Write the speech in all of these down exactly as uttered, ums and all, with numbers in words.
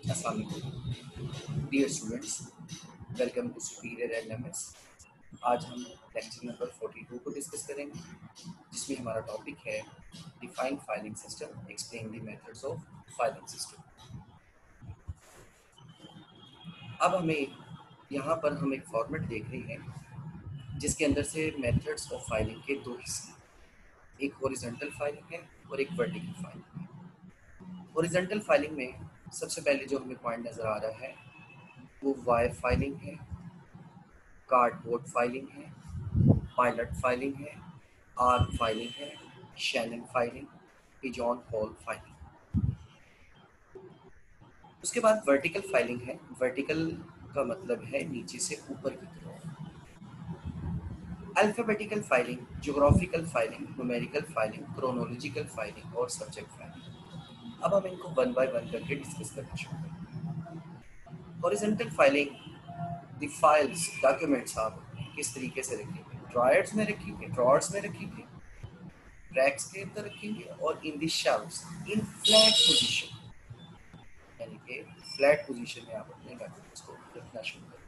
अस्सलाम वालेकुम dear students, welcome to superior LMS. आज हम लेक्चर नंबर बयालीस को डिस्कस करेंगे, जिसमें हमारा टॉपिक है define filing system, explain the methods of filing system. अब हमें यहाँ पर हम एक फॉर्मेट देख रहे हैं जिसके अंदर से मेथड्स ऑफ फाइलिंग के दो हिस्से, एक हॉरिजॉन्टल फाइलिंग है और एक वर्टिकल फाइलिंग है। हॉरिजॉन्टल फाइलिंग में सबसे पहले जो हमें पॉइंट नज़र आ रहा है वो वायर फाइलिंग है, कार्डबोर्ड फाइलिंग है, पायलट फाइलिंग है, आर्क फाइलिंग है, Shannon filing, pigeon hole filing. उसके बाद वर्टिकल फाइलिंग है। वर्टिकल का मतलब है नीचे से ऊपर की तरफ। Alphabetical filing, geographical filing, numerical filing, chronological filing और सब्जेक्ट फाइलिंग। अब हम इनको वन बाय वन करके डिस्कस करना शुरू करेंगे। Horizontal filing, the files, documents आप किस तरीके से रखेंगे, ड्रायर्स में रखेंगे, ड्रॉर्स में रखेंगे, रैक्स के अंदर रखेंगे और in the shelves in flat position, यानी कि फ्लैट पोजीशन में आप अपने डॉक्यूमेंट्स को रखना शुरू करें।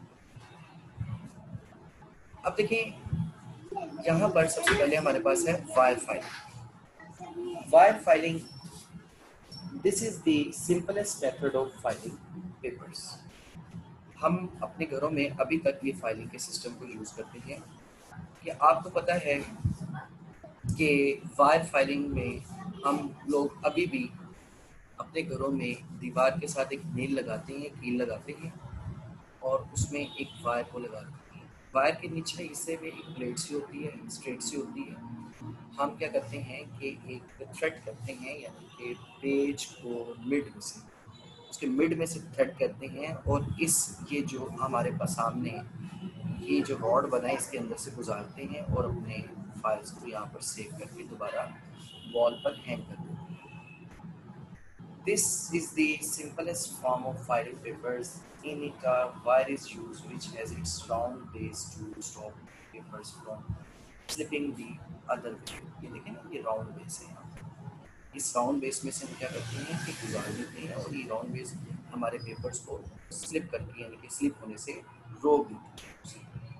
अब देखें, यहाँ पर सबसे पहले हमारे पास है wire filing. Wire filing, this is the simplest method of filing papers. हम अपने घरों में अभी तक ये फाइलिंग के सिस्टम को यूज़ करते हैं कि आपको पता है कि वायर फाइलिंग में हम लोग अभी भी अपने घरों में दीवार के साथ एक नील लगाते हैं, कील लगाते हैं और उसमें एक वायर को लगाते हैं। वायर के नीचे हिस्से में एक प्लेट सी होती है, स्ट्रेट सी होती है। हम क्या करते हैं कि एक थ्रेड करते हैं, यानी कि पेज को मिड में से उसके मिड में से थ्रेड करते हैं और इस ये जो हमारे पास सामने ये जो रॉड बना है इसके अंदर से गुजारते हैं और अपने फाइल्स को यहाँ पर सेव करके दोबारा वॉल पर हैंग कर देते हैं। This is the simplest form of filing papers. In it, a wire is used which has its round base to stop papers from slipping the other way. ये देखें ना, ये राउंड बेस है यहाँ पर। इस राउंड बेस में से हम क्या करते हैं कि गुजार देते हैं और ये राउंड बेस हमारे पेपर्स को स्लिप करके, यानी कि स्लिप होने से रोक देती है।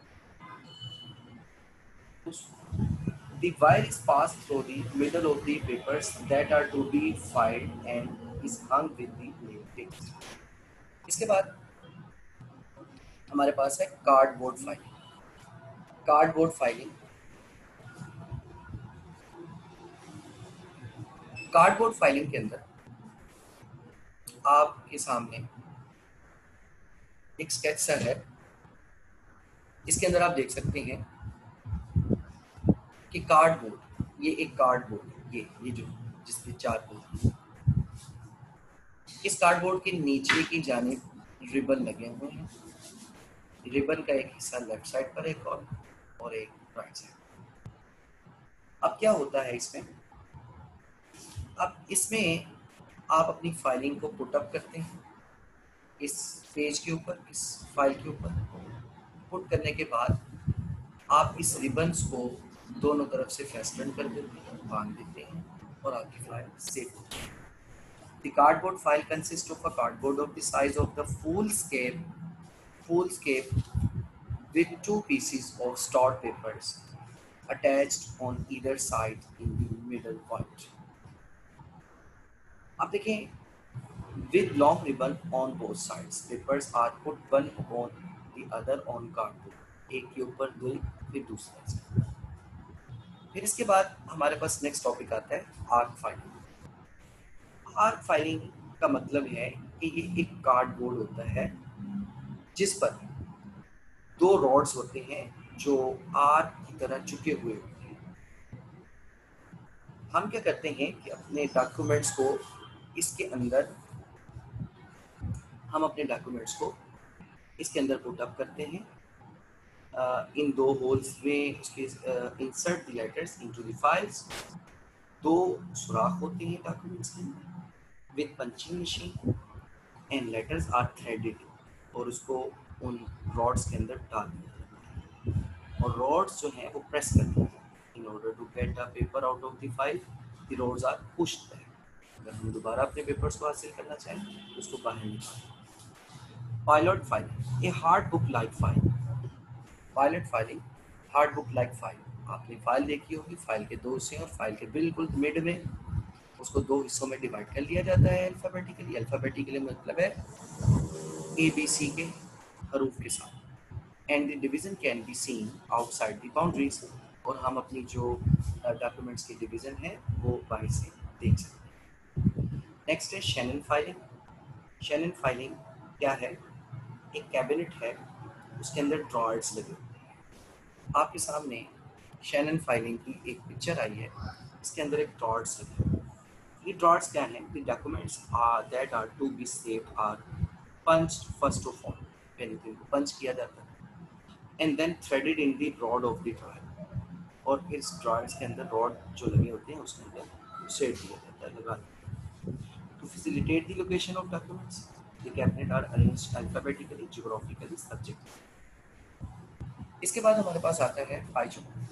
The wire is passed through the middle of the papers that are to be filed and is hung with the nail tips. इसके बाद हमारे पास है cardboard filing. Cardboard filing cardboard filing के अंदर आपके सामने एक स्केच सा है। इसके अंदर आप देख सकते हैं कि कार्डबोर्ड, ये एक कार्डबोर्ड, ये ये जो जिसके चार पोल, इस कार्डबोर्ड के नीचे की जानिब रिबन लगे हुए हैं। रिबन का एक हिस्सा लेफ्ट साइड पर एक और और एक राइट साइड। अब क्या होता है इसमें, अब इसमें आप अपनी फाइलिंग को पुट अप करते हैं इस पेज के ऊपर, इस फाइल के ऊपर। पुट करने के बाद आप इस रिबन्स को दोनों तरफ से फेस्टन कर देते हैं, बांध देते हैं और आपकी फाइल सेव होती है। The cardboard file consists of a cardboard of the size of the foolscape, foolscape with two pieces of stored papers attached on either side in the middle point. अब देखें, with long ribbon on both sides, papers are put one upon the other on cardboard. एक के ऊपर दो, फिर दूसरा से। फिर इसके बाद हमारे पास नेक्स्ट टॉपिक आता है आर्क फाइलिंग। आर्क फाइलिंग का मतलब है कि ये एक कार्डबोर्ड होता है जिस पर दो रॉड्स होते हैं जो आर्क की तरह झुके हुए होते हैं। हम क्या करते हैं कि अपने डॉक्यूमेंट्स को इसके अंदर हम अपने डॉक्यूमेंट्स को इसके अंदर पुट अप करते हैं। uh, इन दो होल्स में उसके insert the letters into the files. दो सुराख होते हैं डॉक्यूमेंट्स के अंदर with punching machine and letters are threaded और उसको उन रॉड्स के अंदर डाल दिया जाता है और रॉड्स जो हैं वो प्रेस करते हैं। In order to get a paper out of the file, the rods are pushed back. अगर हम दोबारा अपने पेपर्स को हासिल करना चाहें तो उसको बाहर निकालें। Pilot filing, a hard book like file. Pilot filing, hard book like file. आपने फाइल देखी होगी, फाइल के दो हिस्से और फाइल के बिल्कुल मिड में उसको दो हिस्सों में डिवाइड कर लिया जाता है अल्फ़ाबेटिकली। अल्फ़ाबेटिकली मतलब है ए बी सी के हरूफ के साथ। And the division can be seen outside the boundaries, और हम अपनी जो डॉक्यूमेंट्स की डिवीजन है वो बाहर से देख सकते हैं। नेक्स्ट है शैनन फाइलिंग। शैनन फाइलिंग क्या है? एक कैबिनेट है, उसके अंदर ड्रॉर्स लगे होते हैं। आपके सामने शैनन फाइलिंग की एक पिक्चर आई है, इसके अंदर एक ड्रॉर्स लगे हैं। ये ड्रॉर्स क्या हैं? The documents are that are to be saved are punched first of all, यानी कि इनको पंच किया जाता है, and then threaded in the rod of the drawer, और फिर इस ड्रायर्स के अंदर रॉड जो लगे होते हैं उसके अंदर सेट दिया जाता है, लगा दिया जाता है। To facilitate the location of documents, the cabinet are arranged alphabetically, geographically, subject. इसके बाद हमारे पास आता है पाइजन।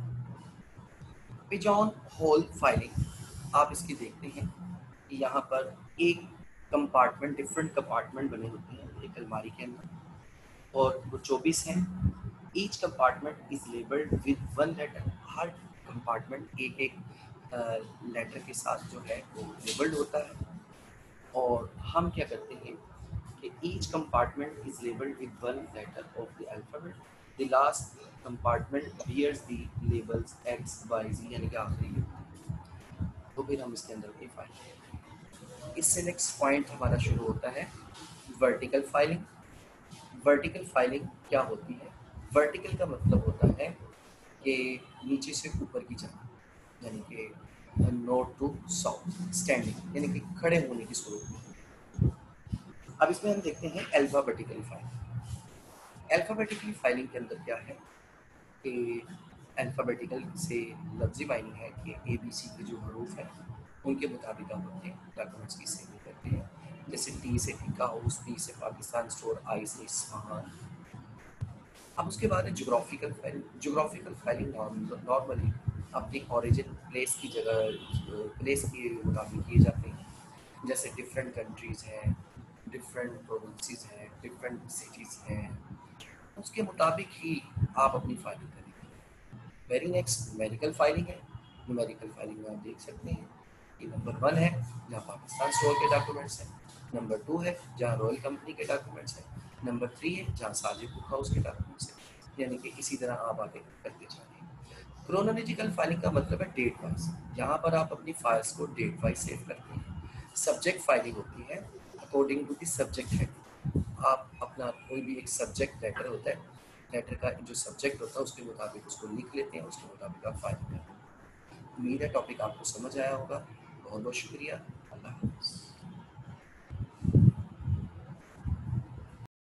पिजॉन होल फाइलिंग, आप इसकी देखते हैं कि यहाँ पर एक कंपार्टमेंट, डिफरेंट कंपार्टमेंट बने होते हैं एक अलमारी के अंदर, और वो चौबीस हैं। Each compartment is labelled with one letter. हर कंपार्टमेंट एक एक लेटर के साथ जो है वो लेबल्ड होता है। और हम क्या करते हैं कि each compartment is labelled with one letter of the alphabet. The last compartment bears the labels X Y Z, यानी कि आखिरी। तो फिर हम इसके अंदर कोई फाइल, इससे नेक्स्ट पॉइंट हमारा शुरू होता है वर्टिकल फाइलिंग। वर्टिकल फाइलिंग क्या होती है? वर्टिकल का मतलब होता है कि नीचे से ऊपर की जाना, यानी कि नॉर्थ टू साउथ, स्टैंडिंग, यानी कि खड़े होने की सूरत में। अब इसमें हम देखते हैं अल्फाबेटिकली फाइलिंग। अल्फाबेटिकली फाइलिंग के अंदर क्या है कि अल्फ़ाबेटिकल से लफ्ज़ी मायने है कि ए बी सी के जो हरूफ हैं उनके मुताबिक हम अपने डॉक्यूमेंट्स की सेविंग करते हैं। जैसे टी से टीका हाउस, पी से पाकिस्तान स्टोर, आई से इस्फहान। अब उसके बाद है geographical filing. Geographical filing normally अपनी ओरिजिन प्लेस की जगह, प्लेस के मुताबिक किए जाते हैं। जैसे डिफरेंट कंट्रीज़ हैं, डिफरेंट प्रोविंसेस हैं, डिफरेंट सिटीज़ हैं, उसके मुताबिक ही आप अपनी फाइलिंग करेंगे। वेरी नेक्स्ट न्यूमेरिकल फाइलिंग है। न्यूमेरिकल फाइलिंग में आप देख सकते हैं कि नंबर वन है जहाँ पाकिस्तान स्टोर के डॉक्यूमेंट्स हैं, नंबर टू है जहाँ रॉयल कंपनी के डॉक्यूमेंट्स हैं, नंबर थ्री है जहाँ साजिद बुक हाउस के डॉक्यूमेंट्स हैं, यानी कि इसी तरह आप आगे करते जाएंगे। क्रोनोलॉजिकल फाइलिंग का मतलब है डेट वाइज, यहाँ पर आप अपनी फाइल्स को डेट वाइज सेव करते हैं। सब्जेक्ट फाइलिंग होती है अकॉर्डिंग टू द सब्जेक्ट है। आप अपना कोई भी एक सब्जेक्ट लेटर होता है, लेटर का जो सब्जेक्ट होता है उसके मुताबिक उसको लिख लेते हैं, उसके मुताबिक आप फाइल करते हैं। उम्मीद है टॉपिक आपको समझ आया होगा। बहुत बहुत शुक्रिया। अल्लाह हाफ़िज़।